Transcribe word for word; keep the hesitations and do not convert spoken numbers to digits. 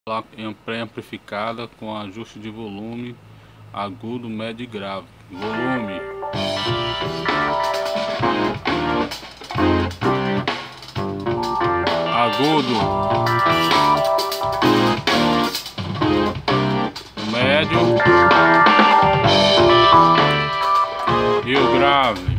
pré-amplificada com ajuste de volume agudo, médio e grave. Volume agudo, médio e o grave.